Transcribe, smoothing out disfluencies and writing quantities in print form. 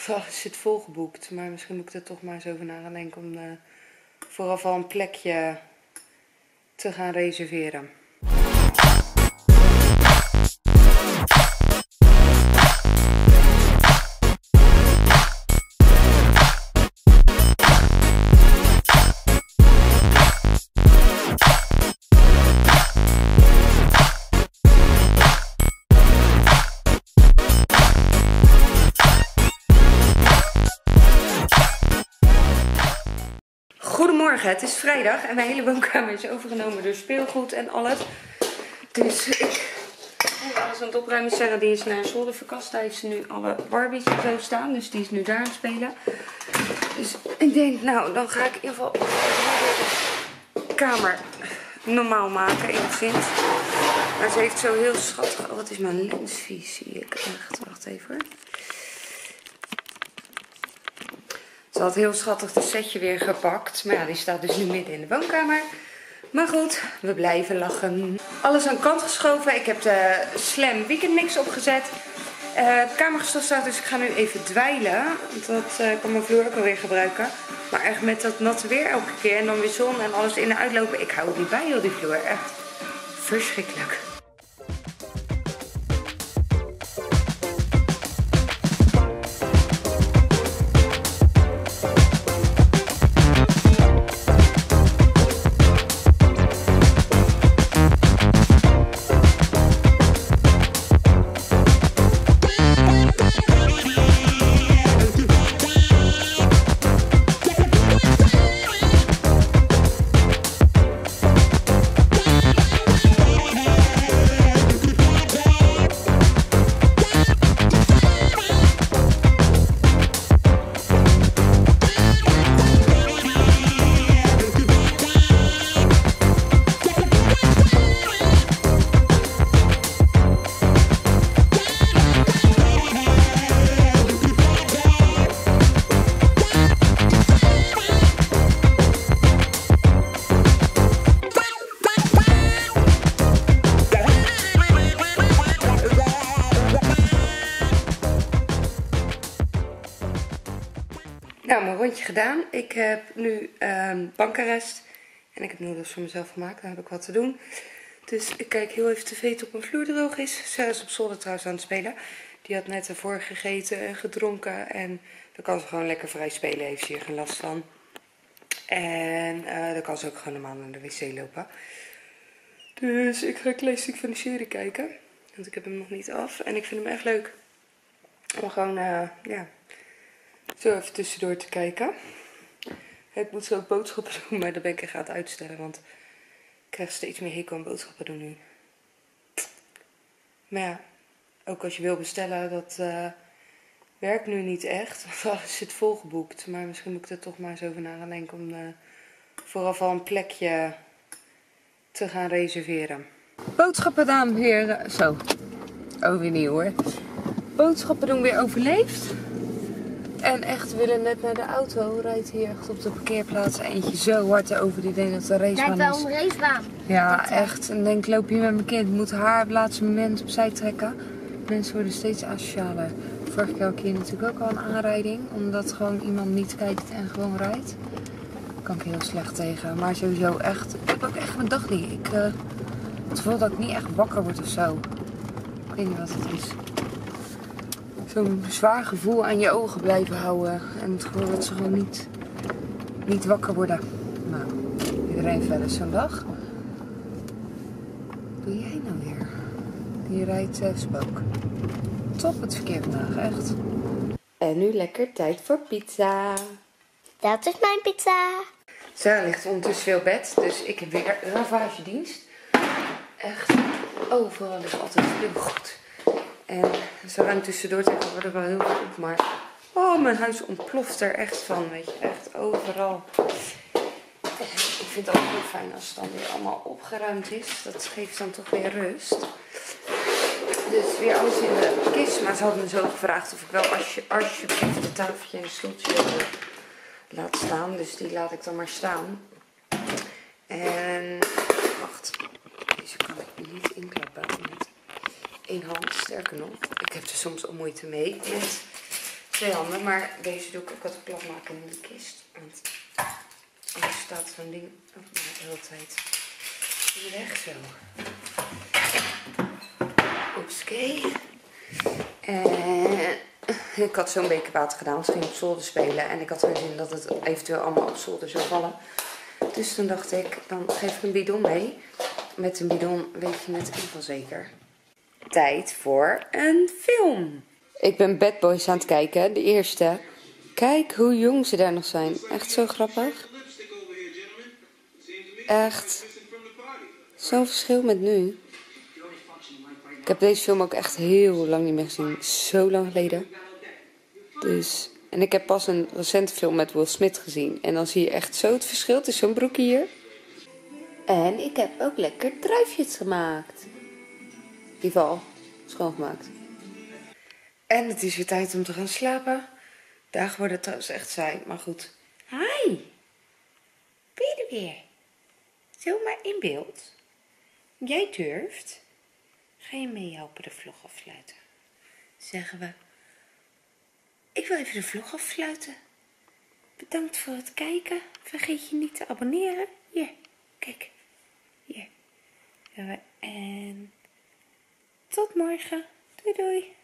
alles zit volgeboekt. Maar misschien moet ik er toch maar eens over na gaan denken om vooraf al een plekje te gaan reserveren. Goedemorgen, het is vrijdag en mijn hele woonkamer is overgenomen door speelgoed en alles. Dus ik moet alles aan het opruimen. Sarah die is naar een zolderverkast. Daar heeft ze nu alle Barbies en zo staan. Dus die is nu daar aan het spelen. Dus ik denk, nou dan ga ik in ieder geval de kamer normaal maken enigszins. Maar ze heeft zo heel schattig... Oh, wat is mijn lensvies, zie ik echt. Wacht even hoor. Ze had heel schattig het setje weer gepakt. Maar ja, die staat dus nu midden in de woonkamer. Maar goed, we blijven lachen. Alles aan de kant geschoven. Ik heb de Slam weekendmix opgezet. De kamer gestofzuigd, dus ik ga nu even dweilen. Dat kan mijn vloer ook wel weer gebruiken. Maar echt met dat natte weer elke keer. En dan weer zon en alles in en uitlopen. Ik hou het niet bij, joh, die vloer. Echt verschrikkelijk. Nou, mijn rondje gedaan. Ik heb nu bankarrest. En ik heb noedels voor mezelf gemaakt. Dan heb ik wat te doen. Dus ik kijk heel even tv tot mijn vloer droog is. Sarah is op zolder trouwens aan het spelen. Die had net ervoor gegeten en gedronken. En dan kan ze gewoon lekker vrij spelen. Heeft ze hier geen last van. En dan kan ze ook gewoon normaal naar de wc lopen. Dus ik ga een klein stuk van de serie kijken. Want ik heb hem nog niet af. En ik vind hem echt leuk. Om gewoon, ja... zo even tussendoor te kijken. Ik moet zo ook boodschappen doen, maar dat ben ik echt aan het uitstellen. Want ik krijg steeds meer hekel aan boodschappen doen nu. Maar ja, ook als je wil bestellen, dat werkt nu niet echt. Want alles zit volgeboekt. Maar misschien moet ik er toch maar eens over na gaan denken om vooraf al een plekje te gaan reserveren. Boodschappen dan weer, zo, overnieuw hoor. Boodschappen doen weer overleefd. En echt, we willen net naar de auto. Rijdt hier echt op de parkeerplaats eentje zo hard over. Die denkt dat het een racebaan is. Lijkt wel een racebaan. Ja, echt. En denk, loop hier met mijn kind. Moet haar op het laatste moment opzij trekken. Mensen worden steeds asocialer. Vorige keer had ik hier natuurlijk ook al een aanrijding. Omdat gewoon iemand niet kijkt en gewoon rijdt. Daar kan ik heel slecht tegen. Maar sowieso echt. Ik heb ook echt mijn dag niet. Ik het gevoel dat ik niet echt wakker word of zo. Ik weet niet wat het is. Zo'n zwaar gevoel aan je ogen blijven houden. En het gevoel dat ze gewoon niet wakker worden. Nou, iedereen verder zo'n dag. Wat doe jij nou weer? Je rijdt spook. Top het verkeer vandaag, echt. En nu lekker tijd voor pizza. Dat is mijn pizza. Sarah ligt ondertussen veel bed. Dus ik heb weer ravagedienst. Echt, overal is altijd heel goed. En zo ruim tussendoor tegenwoordig wel heel goed op, maar oh, mijn huis ontploft er echt van, weet je, echt overal. En ik vind het ook heel fijn als het dan weer allemaal opgeruimd is. Dat geeft dan toch weer rust. Dus weer alles in de kist, maar ze had me zo gevraagd of ik wel alsjeblieft het tafeltje en een stoeltje laat staan. Dus die laat ik dan maar staan. En wacht, deze kan ik niet inklappen met één hand, sterker nog. Ik heb er soms al moeite mee met 2 handen, maar deze doe ik ook wat plat maken in de kist. Want anders staat zo'n ding ook maar de hele tijd in de weg zo. Oepské. En ik had zo'n beker water gedaan, want ze ging op zolder spelen. En ik had geen zin dat het eventueel allemaal op zolder zou vallen. Dus toen dacht ik, dan geef ik een bidon mee. Met een bidon weet je het in ieder geval zeker. Tijd voor een film. Ik ben Bad Boys aan het kijken, de eerste. Kijk hoe jong ze daar nog zijn. Echt zo grappig. Echt. Zo'n verschil met nu. Ik heb deze film ook echt heel lang niet meer gezien. Zo lang geleden. Dus, en ik heb pas een recente film met Will Smith gezien. En dan zie je echt zo het verschil tussen zo'n broekje hier. En ik heb ook lekker druifjes gemaakt. In ieder geval schoongemaakt. En het is weer tijd om te gaan slapen. Dagen worden trouwens echt saai, maar goed. Hi! Ben je er weer? Zomaar in beeld? Jij durft? Ga je meehelpen de vlog afsluiten? Zeggen we. Ik wil even de vlog afsluiten. Bedankt voor het kijken. Vergeet je niet te abonneren. Hier, kijk. Hier. En tot morgen. Doei doei.